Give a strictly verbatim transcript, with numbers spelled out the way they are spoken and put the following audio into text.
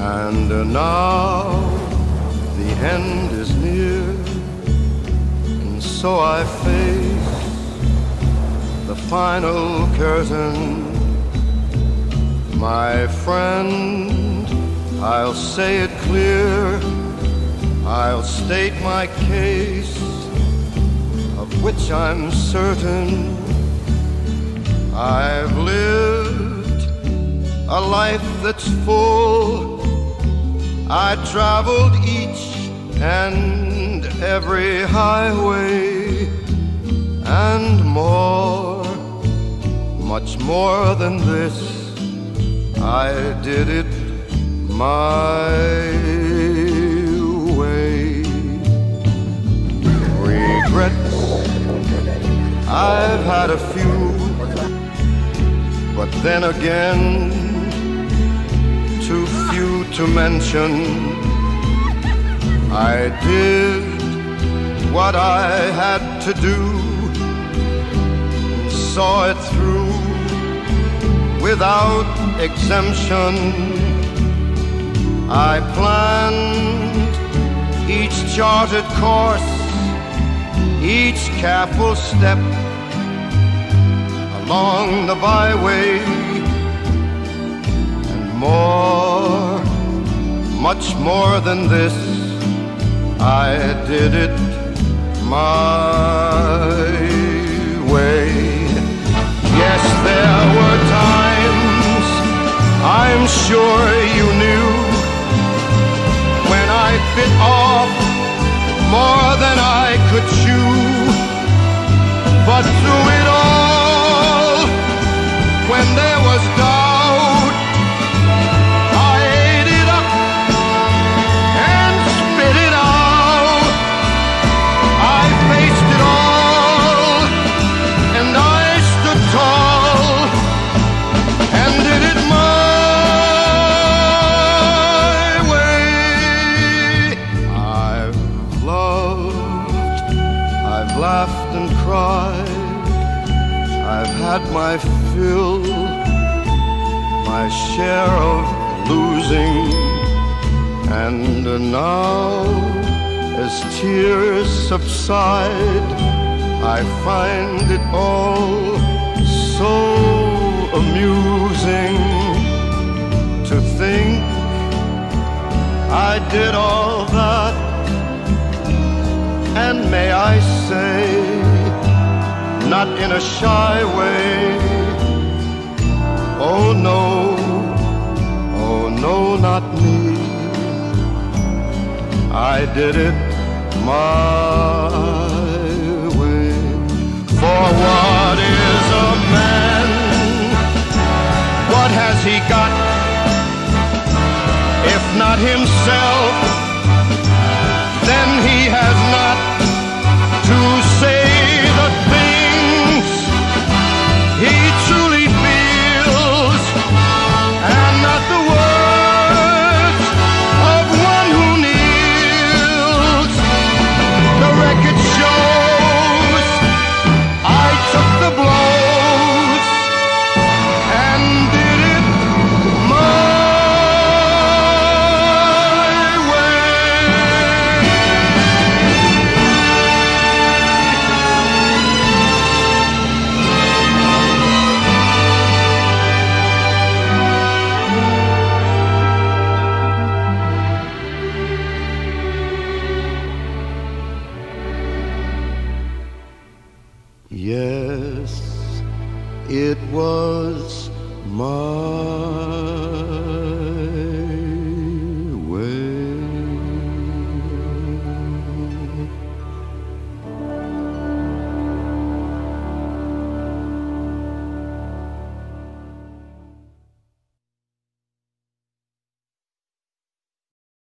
And now the end is near, and so I face the final curtain. My friend, I'll say it clear, I'll state my case, of which I'm certain. I've lived a life that's full. I traveled each and every highway, and more, much more than this, I did it my way. Regrets, I've had a few, but then again, too few to mention. I did what I had to do, saw it through without exemption. I planned each charted course, each careful step along the byway, and more, much more than this, I did it my way. Yes, there were times, I'm sure you knew, when I bit off more than I could chew. But through it all, when there was doubt, I ate it up and spit it out. I faced it all, and I stood tall, and did it my way. I've loved, I've laughed and cried, I've had my fill, my share of losing, and now, as tears subside, I find it all so amusing to think I did all that, and may I say, not in a shy way. Oh no, oh no, not me. I did it my way. For what is a man? What has he got, if not himself? Then he has not to say the things he truly feels, and not the words of one who kneels. The record shows I took the blows and did it my Yes, it was my